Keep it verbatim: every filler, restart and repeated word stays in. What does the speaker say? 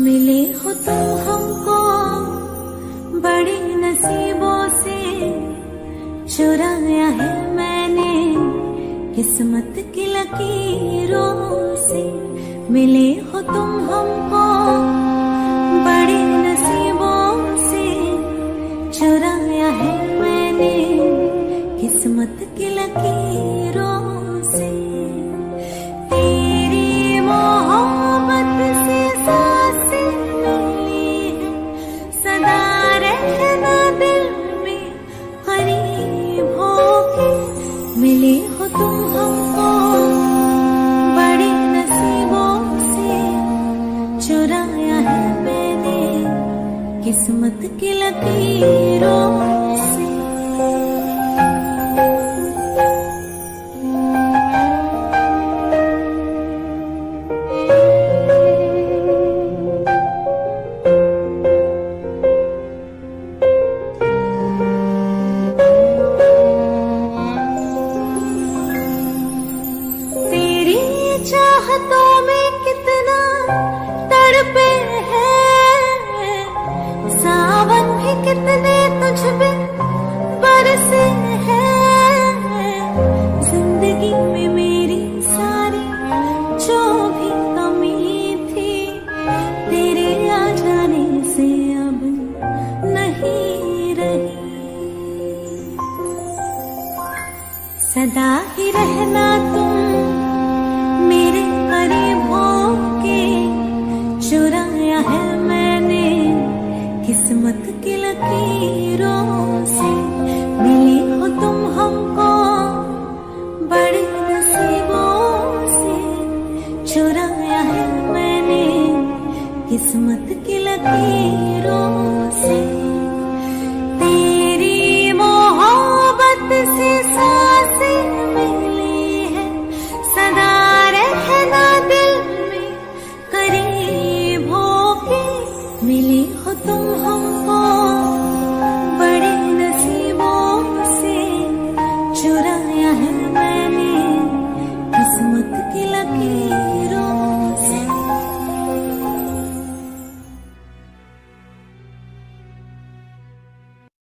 मिले हो तुम हमको बड़े नसीबों से, चुराया है मैंने किस्मत की लकीरों से। मिले हो तुम हमको बड़े नसीबों से, चुराया है मैंने किस्मत की लकीरों से। तेरी मोहब्बत से सांसें मिली है, सदा रहना दिल में करीब होके। मिले हो तुम हमको बड़े नसीबों से, चुराया है मैंने किस्मत की लकीरों से। चाहतों में कितना तड़पे हैं, सावन भी कितने तुझ पे बरसे हैं। जिंदगी में मेरी सारी जो भी कमी थी, तेरे आ जाने से अब नहीं रही। सदा ही रहना तुम मेरे करीब होके, चुराया है मैंने किस्मत की लकीरों से। मिले हो तुम हमको बड़े नसीबों से, चुराया है मैंने किस्मत की लकीरों से। तेरी मोहब्बत से सांसें मिली है, सदा रहना दिल में करीब होके। मिले